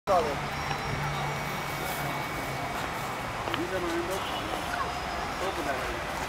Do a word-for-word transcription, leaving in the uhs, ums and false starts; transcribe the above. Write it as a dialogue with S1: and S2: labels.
S1: 到的。
S2: 你这帮人都跑了，都不在这里。